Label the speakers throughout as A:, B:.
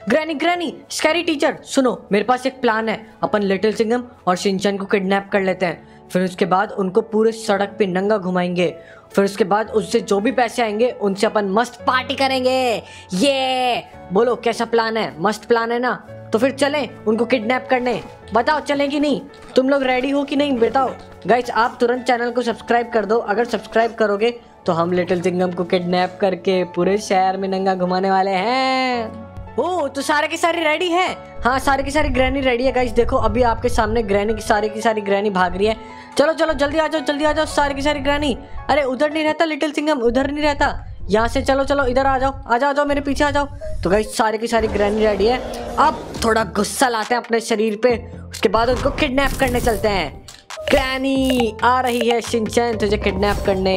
A: Granny granny scary teacher सुनो, मेरे पास एक प्लान है। अपन लिटिल सिंघम और शिनचैन को किडनैप कर लेते हैं, फिर उसके बाद उनको पूरे सड़क पे नंगा घुमाएंगे, फिर उसके बाद उससे जो भी पैसे आएंगे उनसे अपन मस्त पार्टी करेंगे। ये बोलो कैसा प्लान है? मस्त प्लान है ना? तो फिर चलें उनको किडनैप करने। बताओ चलें कि नहीं? तुम लोग रेडी हो कि नहीं बताओ। गाइस आप तुरंत चैनल को सब्सक्राइब कर दो, अगर सब्सक्राइब करोगे तो हम लिटिल सिंघम को किडनैप करके पूरे शहर में नंगा घुमाने वाले हैं। ओ तो सारे की सारी रेडी है? हाँ सारी की सारी ग्रैनी रेडी है। गाइस देखो अभी आपके सामने ग्रैनी की सारी ग्रैनी भाग रही है। चलो चलो जल्दी आ जाओ सारी की सारी ग्रैनी। अरे उधर नहीं रहता लिटिल सिंघम, उधर नहीं रहता, यहाँ से चलो चलो इधर आ जाओ मेरे पीछे आ जाओ। तो गाइस सारी की सारी ग्रैनी रेडी है। अब थोड़ा गुस्सा लाते हैं अपने शरीर पे, उसके बाद उनको किडनैप करने चलते हैं। ग्रैनी आ रही है शिनचैन तुझे किडनैप करने।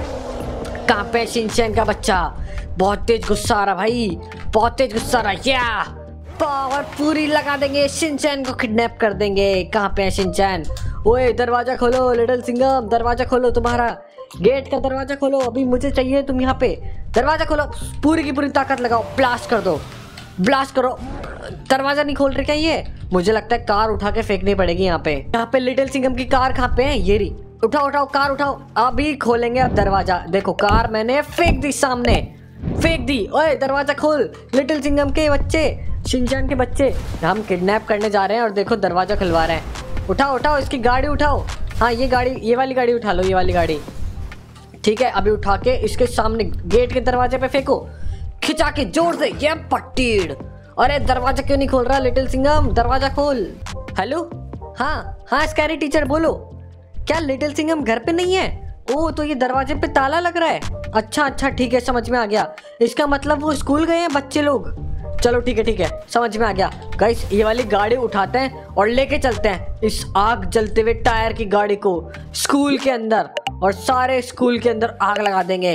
A: कहाँ पे शिनचैन का बच्चा? बहुत तेज गुस्सा आ रहा भाई, बहुत तेज गुस्सा आ रहा। या पावर पूरी लगा देंगे, शिनचैन को किडनैप कर देंगे। कहाँ पे है शिनचैन? ओए दरवाजा खोलो लिटिल सिंघम, दरवाजा खोलो, तुम्हारा गेट का दरवाजा खोलो, अभी मुझे चाहिए तुम यहाँ पे। दरवाजा खोलो, पूरी की पूरी ताकत लगाओ, ब्लास्ट कर दो, ब्लास्ट करो। दरवाजा नहीं खोल रहे क्या ये? मुझे लगता है कार उठा के फेंकनी पड़ेगी यहाँ पे लिटिल सिंघम की कार कहाँ पे है? ये रही, उठाओ कार उठाओ, अभी खोलेंगे अब दरवाजा। देखो कार मैंने फेंक दी, सामने फेंक दी। ओए दरवाजा खोल लिटिल सिंघम के बच्चे, शिनचैन के बच्चे, हम किडनैप करने जा रहे हैं और देखो दरवाजा खुलवा रहे हैं। उठाओ इसकी गाड़ी उठाओ। हाँ ये वाली गाड़ी उठा लो, ये वाली गाड़ी। ठीक है अभी उठा के इसके सामने गेट के दरवाजे पे फेंको, खिंचा के जोर से। ये पट्टीड़, अरे दरवाजा क्यों नहीं खोल रहा लिटिल सिंघम? दरवाजा खोल। हेलो हाँ स्कैरी टीचर बोलो। क्या लिटिल सिंघम घर पे नहीं है? ओ तो ये दरवाजे पे ताला लग रहा है। अच्छा ठीक है समझ में आ गया, इसका मतलब वो स्कूल गए हैं बच्चे लोग। चलो ठीक है समझ में आ गया। गाइस ये वाली गाड़ी उठाते हैं और लेके चलते हैं इस आग जलते हुए टायर की गाड़ी को स्कूल के अंदर, और सारे स्कूल के अंदर आग लगा देंगे।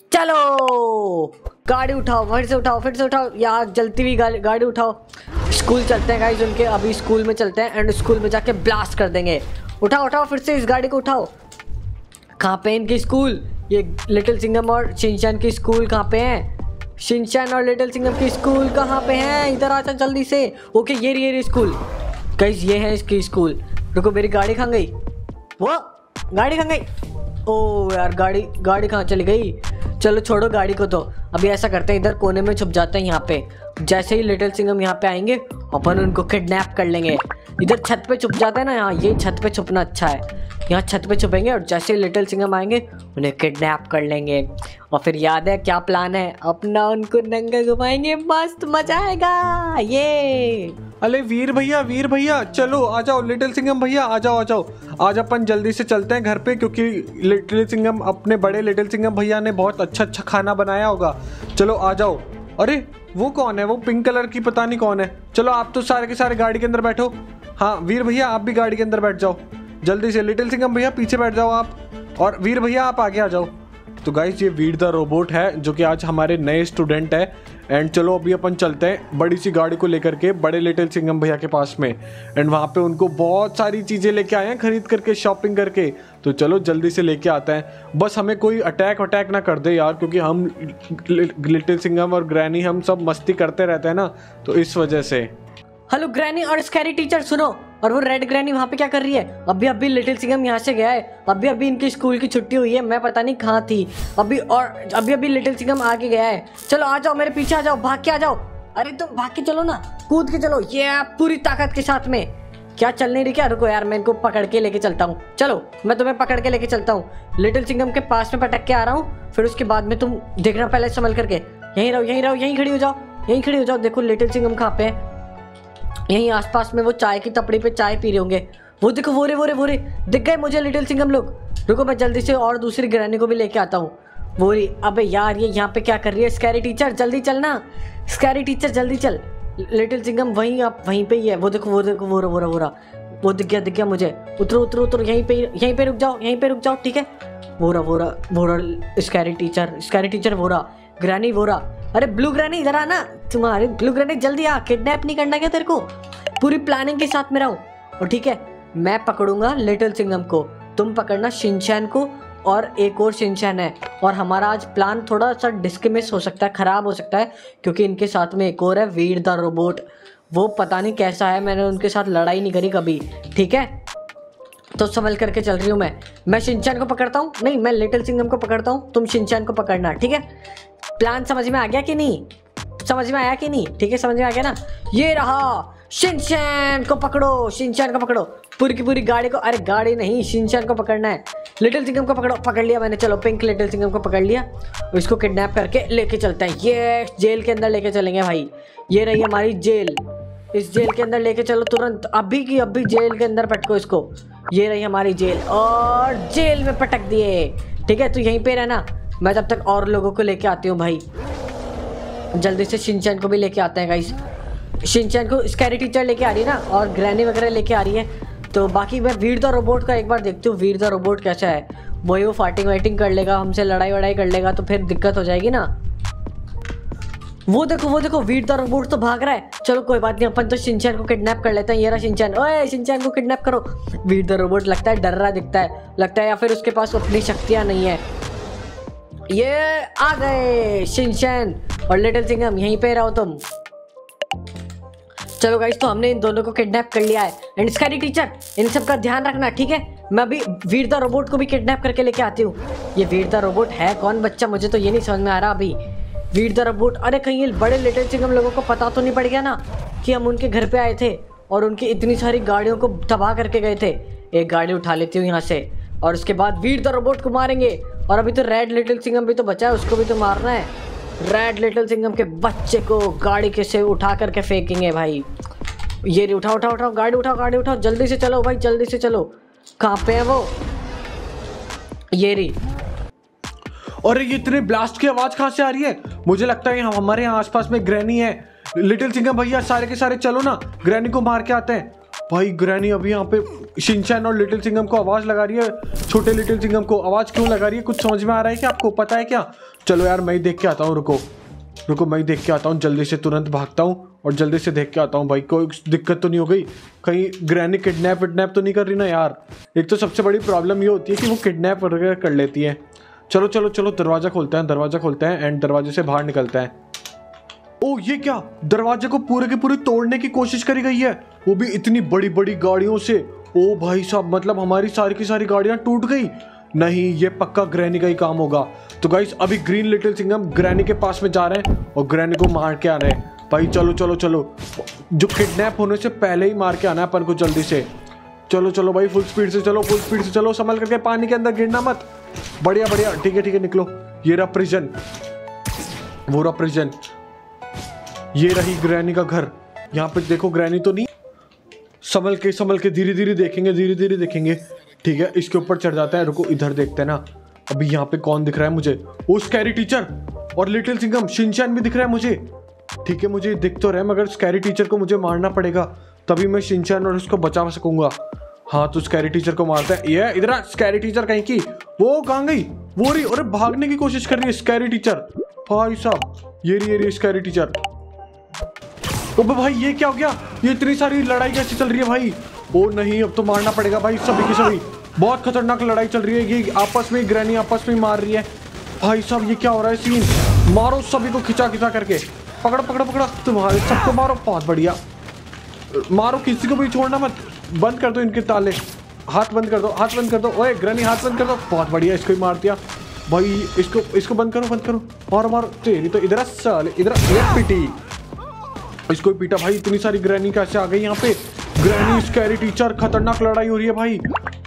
A: चलो गाड़ी उठाओ, फिर से उठाओ, ये आग जलती हुई गाड़ी उठाओ। स्कूल चलते हैं गाइस उनके, अभी स्कूल में चलते हैं एंड स्कूल में जाके ब्लास्ट कर देंगे। उठाओ फिर से इस गाड़ी को उठाओ। कहाँ पे इनकी स्कूल? ये लिटिल सिंघम और शिनचैन की स्कूल कहाँ पे है? शिनचैन और लिटिल सिंघम की स्कूल कहाँ पे है? इधर आ जा जल्दी से। ओके ये रही स्कूल। गाइस ये है इसकी स्कूल। रुको मेरी गाड़ी कहाँ गई? वो गाड़ी कहाँ गई? ओ यार गाड़ी कहाँ चली गई? चलो छोड़ो गाड़ी को, तो अभी ऐसा करते हैं इधर कोने में छुप जाते हैं यहाँ पे। जैसे ही लिटिल सिंघम यहाँ पे आएंगे अपन उनको किडनैप कर लेंगे। इधर छत पे छुप जाते हैं ना, यहाँ ये छत पे छुपना अच्छा है। यहाँ छत पे छुपेंगे और जैसे ही लिटिल सिंघम आएंगे उन्हें किडनैप कर लेंगे। और फिर याद है क्या प्लान है अपना? उनको नंगा घुमाएंगे, मस्त मजा आएगा। ये
B: अरे वीर भैया चलो आ जाओ। लिटिल सिंघम भैया आ जाओ। आज अपन जल्दी से चलते हैं घर पे, क्योंकि लिटिल सिंघम अपने बड़े लिटिल सिंघम भैया ने बहुत अच्छा खाना बनाया होगा। चलो आ जाओ। अरे वो कौन है? वो पिंक कलर की पता नहीं कौन है। चलो आप तो सारे के सारे गाड़ी के अंदर बैठो। हाँ वीर भैया आप भी गाड़ी के अंदर बैठ जाओ जल्दी से। लिटिल सिंघम भैया पीछे बैठ जाओ आप, और वीर भैया आप आगे आ जाओ। तो गाइस ये वीर द रोबोट है जो कि आज हमारे नए स्टूडेंट है। एंड चलो अभी अपन चलते हैं बड़ी सी गाड़ी को लेकर के बड़े लिटिल सिंघम भैया के पास में। एंड वहाँ पे उनको बहुत सारी चीज़ें लेके आए हैं खरीद करके, शॉपिंग करके। तो चलो जल्दी से लेके आते हैं। बस हमें कोई अटैक ना कर दे यार, क्योंकि हम लिटिल सिंघम और ग्रैनी हम सब मस्ती करते रहते हैं ना, तो इस वजह से।
A: हेलो ग्रैनी और स्कैरी टीचर सुनो। और वो रेड ग्रैनी वहाँ पे क्या कर रही है? अभी लिटिल सिंघम यहाँ से गया है, अभी इनकी स्कूल की छुट्टी हुई है, मैं पता नहीं कहाँ थी अभी लिटिल सिंघम आगे गया है। चलो आ जाओ मेरे पीछे आ जाओ, भाग के आ जाओ। अरे तुम भाग के चलो ना, कूद के चलो, ये पूरी ताकत के साथ में। क्या चल नहीं रही क्या? रुको यार मैं इनको पकड़ के लेके चलता हूँ। चलो मैं तुम्हें पकड़ के लेके चलता हूँ, लिटिल सिंघम के पास में पटक के आ रहा हूँ। फिर उसके बाद में तुम देखना, पहले संभल करके। यहीं रहो यहीं खड़ी हो जाओ। देखो लिटिल सिंघम कहाँ पे है? यहीं आसपास में वो चाय की टपड़ी पे चाय पी रहे होंगे। वो देखो वो रे दिख गए मुझे लिटिल सिंघम लोग। रुको मैं जल्दी से और दूसरी ग्रैनी को भी लेके आता हूँ। वो रही। अबे यार ये यहाँ पे क्या कर रही है? स्कैरी टीचर जल्दी चलना, स्कैरी टीचर जल्दी चल। लिटिल सिंघम वहीं पे ही है। वो देखो वो दिख गया मुझे। उतरो यहीं पे रुक जाओ ठीक है। वो रहा स्कैरी टीचर वो रहा, ग्रैनी वो रहा। अरे ब्लू ग्रैनी इधर आना, तुम्हारे ब्लू ग्रैनी जल्दी आ। किडनैप नहीं करना क्या तेरे को? पूरी प्लानिंग के साथ में रहो। और ठीक है मैं पकड़ूंगा लिटिल सिंघम को, तुम पकड़ना शिनचैन को और एक और शिनचैन है। और हमारा आज प्लान थोड़ा सा डिस्कमिस हो सकता है, ख़राब हो सकता है, क्योंकि इनके साथ में एक और है वीर द रोबोट। वो पता नहीं कैसा है, मैंने उनके साथ लड़ाई नहीं करी कभी। ठीक है, तो संभल करके चल रही हूँ मैं शिनचैन को पकड़ता हूँ, नहीं मैं लिटिल सिंघम को पकड़ता हूँ, तुम शिनचैन को पकड़ना। ठीक है, प्लान समझ में आ गया कि नहीं? समझ में आया कि नहीं? ठीक है, समझ में आ गया ना? ये रहा, शिनचैन को पकड़ो, शिनचैन को पकड़ो, पूरी की पूरी गाड़ी को। अरे गाड़ी नहीं, शिनचैन को पकड़ना है। लिटिल सिंघम को पकड़ो, पकड़ लिया मैंने। चलो पिंक लिटिल सिंघम को पकड़ लिया, इसको किडनैप करके लेके चलते हैं। ये जेल के अंदर लेके चलेंगे भाई। ये रही हमारी जेल, इस जेल के अंदर लेके चलो तुरंत, अभी की अभी जेल के अंदर पटको इसको। ये रही हमारी जेल, और जेल में पटक दिए। ठीक है, तो यहीं पे रहना, मैं तब तक और लोगों को लेके आती हूँ भाई। जल्दी से शिनचैन को भी लेके आते हैं गाइस। शिनचैन को स्कैरी टीचर लेके आ रही है ना, और ग्रैनी वगैरह लेके आ रही है। तो बाकी मैं वीर द रोबोट का एक बार देखती हूँ, वीर द रोबोट कैसा है। वो फाइटिंग वाइटिंग कर लेगा, हमसे लड़ाई वड़ाई कर लेगा तो फिर दिक्कत हो जाएगी ना। वो देखो वीर द रोबोट तो भाग रहा है। चलो कोई बात नहीं, अपन तो शिनचैन को किडनैप कर लेते हैं। ये रहा शिनचैन, ओए शिनचैन को किडनैप करो। वीर द रोबोट लगता है डर रहा दिखता है, लगता है या फिर उसके पास अपनी शक्तियाँ नहीं है। ये आ गए शिनचैन और लिटिल सिंघम, यहीं पे रहो तुम। चलो गाइस, तो हमने इन दोनों को किडनैप कर लिया है। एंड स्कैरी टीचर, इन सब का ध्यान रखना, ठीक है? मैं अभी वीर द रोबोट को भी किडनैप करके लेके आती हूँ। ये वीर द रोबोट है कौन बच्चा, मुझे तो ये नहीं समझ में आ रहा अभी। वीर द रोबोट, अरे कहीं ये बड़े लिटिल सिंघम लोगों को पता तो नहीं पड़ गया ना कि हम उनके घर पे आए थे और उनकी इतनी सारी गाड़ियों को तबाह करके गए थे। एक गाड़ी उठा लेती हूँ यहाँ से, और उसके बाद वीर द रोबोट को मारेंगे। और अभी तो रेड लिटिल सिंघम भी तो बचा है, उसको भी तो मारना है। रेड लिटिल सिंघम के बच्चे को गाड़ी के से उठा करके फेंकेंगे भाई। ये रे, उठाओ गाड़ी उठाओ, जल्दी से चलो भाई, जल्दी से चलो। कहाँ पे है वो? ये रही।
B: और ये इतने ब्लास्ट की आवाज कहाँ से आ रही है? मुझे लगता है हमारे यहाँ आसपास में ग्रैनी है। लिटिल सिंघम भैया सारे के सारे चलो ना, ग्रैनी को मार के आते हैं। भाई ग्रैनी अभी यहाँ पे शिनचैन और लिटिल सिंघम को आवाज लगा रही है। छोटे लिटिल सिंघम को आवाज क्यों लगा रही है, कुछ समझ में आ रहा है क्या आपको? पता है क्या? चलो यार मैं ही देख के आता हूँ, रुको मैं ही देख के आता हूँ। जल्दी से तुरंत भागता हूँ और जल्दी से देख के आता हूँ भाई, कोई दिक्कत तो नहीं हो गई? कहीं ग्रैनी किडनैप तो नहीं कर रही ना यार? एक तो सबसे बड़ी प्रॉब्लम ये होती है कि वो किडनैप वगैरह कर लेती है। चलो दरवाजा खोलते हैं एंड दरवाजे से बाहर निकलते हैं। ओ ये क्या, दरवाजे को पूरे के पूरे तोड़ने की कोशिश करी गई है, वो भी इतनी बड़ी बड़ी गाड़ियों से। ओ भाई साहब, मतलब हमारी सारी की सारी गाड़ियां टूट गई। नहीं, ये पक्का ग्रैनी का ही काम होगा। तो गाइस अभी ग्रीन लिटिल सिंघम ग्रैनी के पास में जा रहे हैं और ग्रैनी को मार के आ रहे हैं। भाई चलो जो किडनैप होने से पहले ही मार के आना है अपन को जल्दी से। चलो भाई, फुल स्पीड से चलो, संभल करके, पानी के अंदर गिरना मत। बढ़िया, ठीक है निकलो। ये रहा प्रिजन, वो रहा प्रिजन। ये रही ग्रैनी का घर। यहाँ पे देखो ग्रैनी तो नहीं, संभल के धीरे धीरे देखेंगे। ठीक है, इसके ऊपर चढ़ जाता है। रुको इधर देखते हैं ना, अभी यहाँ पे कौन दिख रहा है मुझे? वो स्कैरी टीचर और लिटिल सिंघम, शिनचैन भी दिख रहा है मुझे। ठीक है, मुझे दिख तो रहा है, मगर स्कैरी टीचर को मुझे मारना पड़ेगा, तभी मैं शिनचैन और उसको बचा सकूंगा। हाँ, तो स्कैरी टीचर को मारता है। ये इधर स्कैरी टीचर कहीं की, वो कहाँ गई? वो रही, अरे भागने की कोशिश कर रही है स्कैरी टीचर। भाई साहब, ये रही स्कैरी टीचर। ओ भाई ये क्या हो गया? ये इतनी सारी लड़ाई कैसे चल रही है भाई? ओ नहीं, अब तो मारना पड़ेगा भाई सभी की सभी। बहुत खतरनाक लड़ाई चल रही है, ये आपस में ग्रैनी आपस में मार रही है। भाई साहब ये क्या हो रहा है सीन? मारो सभी को खिंचा करके, पकड़ो तुम्हारे सबको मारो। बहुत बढ़िया, मारो, किसी को भी छोड़ना मत। बंद कर दो इनके ताले, हाथ बंद कर दो। ओए ग्रैनी हाथ बंद कर दो। बहुत बढ़िया, इसको ही मार दिया भाई। इसको बंद करो। मारो तेरी तो, इधर साले, इधर पिटी, इसको पीटा भाई। इतनी सारी ग्रैनी कैसे आ गई यहाँ पे? ग्रैनी स्कैरी टीचर, खतरनाक लड़ाई हो रही है भाई।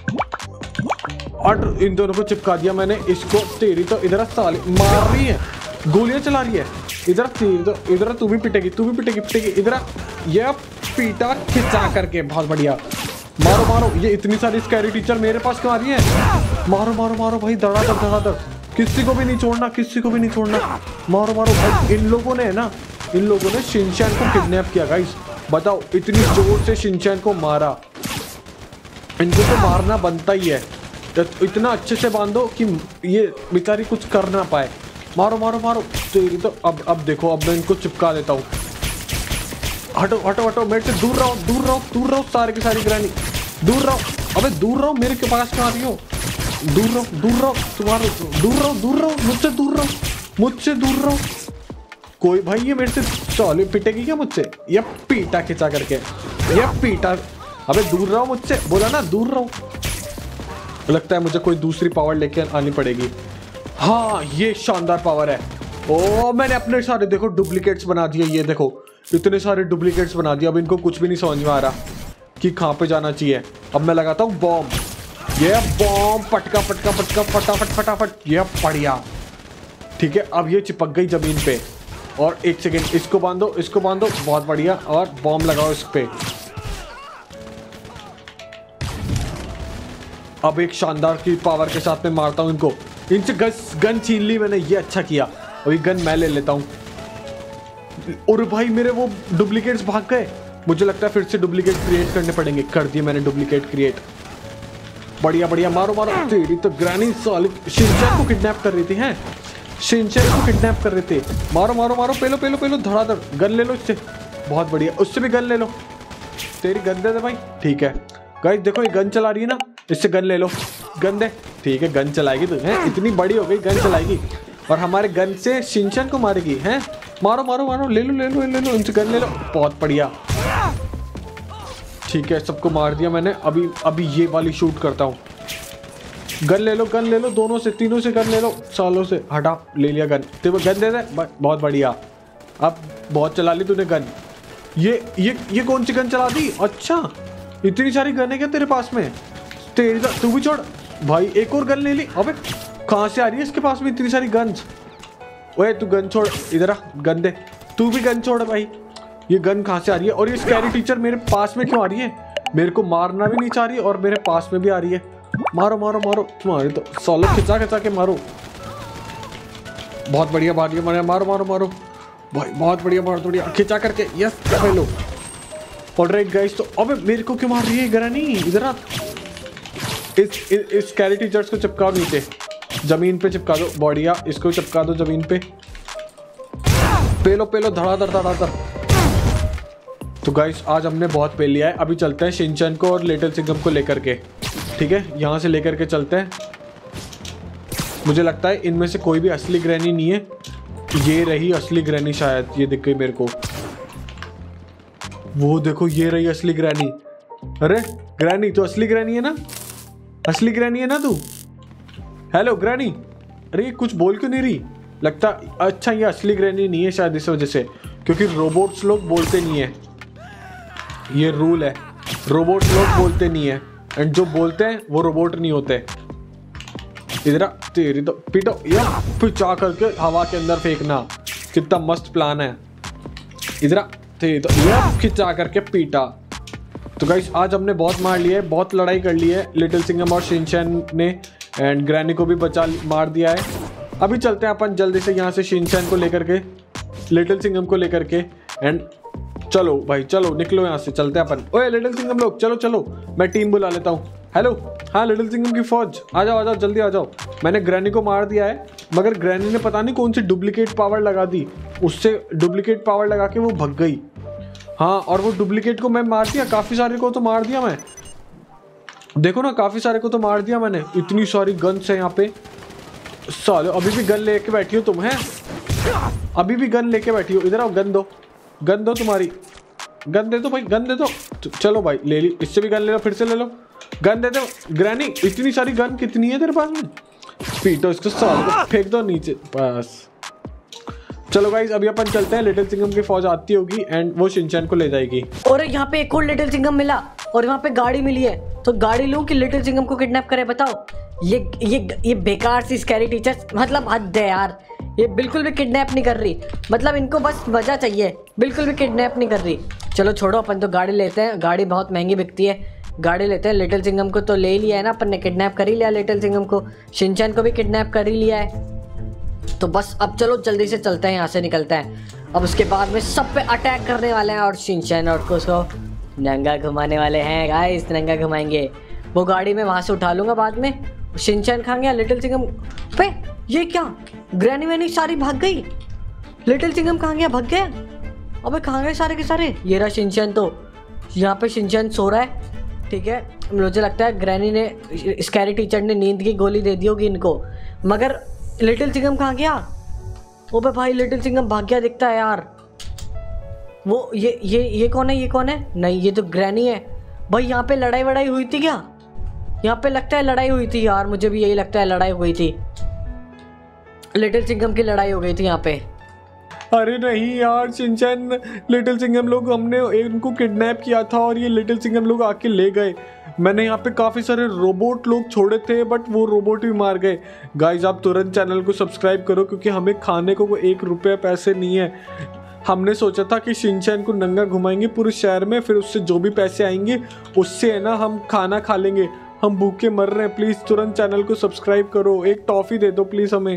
B: और इन दोनों को चिपका दिया मैंने। इसको तेरी तो, इधर साले, मार रही है, गोलियां चला रही है। इधर तेरी तो, इधर तू भी पिटेगी। इधर ये पीटा खिंचा करके, बहुत बढ़िया। मारो, ये इतनी सारी स्कैरी टीचर मेरे पास क्यों आ रही है? मारो भाई, धड़ाधड़, किसी को भी नहीं छोड़ना। मारो भाई। इन लोगों ने शिनचैन को किडनैप किया गाइस। बताओ, इतनी जोर से शिनचैन को मारा। इनको तो मारना बनता ही है, इतना अच्छे से बांधो कि ये बेचारी कुछ कर ना पाए। मारो तो अब देखो, अब मैं इनको चिपका देता हूँ। हटो, मेरे से दूर रहो, सारे के सारी ग्रैनी, दूर रहो। अबे दूर रहो, मेरे के पास कहाँ आ रही हो? दूर रहो, दूर रहो, तुम्हारे दूर रहो, दूर रहो, मुझसे दूर रहो, मुझसे दूर रहो। कोई भाई ये मेरे से चौले पिटेगी क्या मुझसे? ये पीटा खिंचा करके, ये पीटा। अबे दूर रहो मुझसे, बोला ना दूर रहो। लगता है मुझे कोई दूसरी पावर लेके आनी पड़ेगी। हाँ ये शानदार पावर है। ओ मैंने अपने सारे देखो डुप्लीकेट्स बना दिए, ये देखो इतने सारे डुप्लीकेट्स बना दिए। अब इनको कुछ भी नहीं समझ में आ रहा कि कहाँ पे जाना चाहिए। अब मैं लगाता हूँ बॉम्ब, ये बॉम्ब, पटका पटका पटका, फटाफट फटाफट, ये बढ़िया। ठीक है अब ये चिपक गई जमीन पे। और एक सेकेंड, इसको बांधो, इसको बांधो, बहुत बढ़िया। और बॉम्ब लगाओ इस पे। अब एक शानदार की पावर के साथ में मारता हूँ इनको। इनसे गन छीन ली मैंने, ये अच्छा किया। अभी गन मैं ले लेता हूँ। और भाई मेरे वो डुप्लीकेट्स भाग गए। मुझे लगता है फिर से डुप्लीकेट क्रिएट करने पड़ेंगे। कर दिए मैंने डुप्लीकेट क्रिएट। बढ़िया बढ़िया, मारो मारो। तेरी तो ग्रैनी साली शिनचैन को किडनैप कर रही थी। हैं शिनचैन को किडनैप कर रहे थे। मारो मारो मारो, पेलो पेलो पेलो, धड़ाधड़। गन ले लो इससे, बहुत बढ़िया। उससे भी गन ले लो। तेरी गन दे दे भाई। ठीक है गाइस देखो ये गन चला रही है ना, इससे गन ले लो। गन दे। ठीक है गन चलाएगी तू, है इतनी बड़ी हो गई, गन चलाएगी और हमारे गन से शिनचैन को मारेगी। हैं मारो मारो मारो, ले लो ले लो ले लो, इनसे गन ले लो, बहुत बढ़िया। ठीक है सबको मार दिया मैंने। अभी ये वाली शूट करता हूँ। गन ले लो, गन ले लो, दोनों से तीनों से गन ले लो। सालों से हटा, ले लिया गन। तेरे गन दे दे, बहुत बढ़िया। अब बहुत चला ली तूने गन। ये कौन सी गन चला दी? अच्छा इतनी सारी गन है क्या तेरे पास में? तेरी तू भी छोड़ भाई, एक और गन ले ली। अबे कहाँ से आ रही है इसके पास में इतनी सारी गन्स? ओए तू गन छोड़, इधर आ, गन दे। तू भी गन छोड़ भाई। ये गन कहाँ से आ रही है? और ये स्कैरी टीचर मेरे पास में क्यों आ रही है? मेरे को मारना भी नहीं चाह रही और मेरे पास में भी आ रही है। मारो मारो मारो, तुम्हारे तो सोलो खिंचा खिंचा के मारो। बहुत बढ़िया भाग लिया मैंने। मारो मारो मारो भाई, बहुत बढ़िया बहुत बढ़िया, खिंचा करके। यस लो। ऑलराइट गाइस, तो अबे मेरे को क्यों मार रही है ग्रैनी? इधर आ। इस स्कैरी टीचर्स को चिपकाओ नीचे, जमीन पे चिपका दो। बढ़िया, इसको चिपका दो जमीन पे। पेलो पेलो, धड़ाधड़ धड़ाधड़। तो गाइस आज हमने बहुत पेल लिया है। अभी चलते हैं शिनचैन को और लिटिल सिंघम को लेकर के। ठीक है यहाँ से लेकर के चलते हैं। मुझे लगता है इनमें से कोई भी असली ग्रैनी नहीं है। ये रही असली ग्रैनी शायद, ये दिख गई मेरे को। वो देखो ये रही असली ग्रैनी। अरे ग्रैनी तो असली ग्रैनी है ना? असली ग्रैनी है ना तू? Hello Granny. अरे कुछ बोल क्यों नहीं रही? लगता अच्छा ये असली ग्रैनी नहीं है शायद, इस वजह से, क्योंकि रोबोट्स लोग बोलते नहीं है। ये रूल है, रोबोट्स लोग बोलते नहीं है, एंड जो बोलते हैं वो रोबोट नहीं होते। इधर तेरी तो पीटो, या पिचा करके हवा के अंदर फेंकना। कितना मस्त प्लान है। इधर तेरी तो या खिंचा करके पीटा। तो गाइस आज हमने बहुत मार लिया है, बहुत लड़ाई कर ली है लिटिल सिंघम और शिनचैन ने, एंड ग्रैनी को भी मार दिया है। अभी चलते हैं अपन जल्दी से यहाँ से शिनचैन को लेकर के, लिटिल सिंघम को लेकर के। एंड चलो भाई चलो, निकलो यहाँ से, चलते हैं अपन। ओए लिटिल सिंघम लोग चलो चलो, मैं टीम बुला लेता हूँ। हेलो, हाँ लिटिल सिंघम की फौज, आ जाओ जल्दी आ जाओ। मैंने ग्रैनी को मार दिया है, मगर ग्रैनी ने पता नहीं कौन सी डुप्लीकेट पावर लगा दी, उससे डुप्लीकेट पावर लगा के वो भग गई। हाँ और वो डुप्लीकेट को मैं मार दिया, काफ़ी सारे को तो मार दिया मैं। देखो ना काफ़ी सारे को तो मार दिया मैंने। इतनी सारी गन्स है यहाँ पे। सालो अभी भी गन लेके बैठी हो तुम? हैं अभी भी गन लेके बैठी हो? इधर आओ, गन दो, गन दो, तुम्हारी गन दे दो भाई, गन दे दो। चलो भाई ले ली, इससे भी गन ले लो, फिर से ले लो, गन दे दो। ग्रैनी इतनी सारी गन कितनी है तेरे पास में? पीटो इसको, सालो फेंक दो नीचे बस। चलो गाइस अभी अपन चलते हैं, लिटिल सिंघम की फौज आती होगी एंड वो शिनचैन को ले जाएगी।
A: और यहाँ पे एक और लिटिल सिंघम मिला और वहाँ पे गाड़ी मिली है, तो गाड़ी लूं कि लिटिल सिंघम को किडनैप करे? बताओ। ये बेकार सी स्कैरी टीचर्स, मतलब हद है यार। ये बिल्कुल भी किडनैप नहीं कर रही, मतलब इनको बस मजा चाहिए, बिल्कुल भी किडनैप नहीं कर रही। चलो छोड़ो, अपन तो गाड़ी लेते हैं, गाड़ी बहुत महंगी बिकती है, गाड़ी लेते हैं। लिटिल सिंघम को तो ले ही लिया है ना अपन ने, किडनैप कर ही लिया लिटिल सिंघम को, शिनचैन को भी किडनैप कर ही लिया है। तो बस अब चलो जल्दी से चलते हैं, यहाँ से निकलते हैं। अब उसके बाद में सब पे अटैक करने वाले हैं और शिनचैन और को उसको नंगा घुमाने वाले हैं गाइस, नंगा घुमाएंगे। वो गाड़ी में वहाँ से उठा लूँगा बाद में। शिनचैन खा गया, लिटिल सिंघम पे ये क्या? ग्रैनी वैनी सारी भाग गई, लिटिल सिंघम कहाँ गया? भाग गया? अबे कहाँ गए सारे के सारे? ये रहा शिनचैन, तो यहाँ पे शिनचैन सो रहा है। ठीक है, मुझे लगता है ग्रैनी ने, स्कैरी टीचर ने नींद की गोली दे दी होगी इनको। मगर लिटिल सिंघम कहाँ गया? ओबे भाई लिटिल सिंघम भाग गया दिखता है यार। वो ये कौन है? ये कौन है? नहीं ये तो ग्रैनी है। भाई यहाँ पे लड़ाई वड़ाई हुई थी क्या? यहाँ पे लगता है लड़ाई हुई थी यार, मुझे भी यही लगता है लड़ाई हुई थी, लिटिल सिंघम की लड़ाई हो गई थी यहाँ पे।
B: अरे नहीं यार शिनचैन, लिटिल सिंघम लोग, हमने इनको किडनैप किया था और ये लिटिल सिंघम लोग आके ले गए। मैंने यहाँ पे काफ़ी सारे रोबोट लोग छोड़े थे बट वो रोबोट भी मार गए। गाइज आप तुरंत चैनल को सब्सक्राइब करो क्योंकि हमें खाने को 1 रुपया पैसे नहीं है। हमने सोचा था कि शिनचैन को नंगा घुमाएंगे पूरे शहर में, फिर उससे जो भी पैसे आएंगे उससे है ना हम खाना खा लेंगे। हम भूखे मर रहे हैं। प्लीज़ तुरंत चैनल को सब्सक्राइब करो, एक टॉफ़ी दे दो प्लीज़ हमें।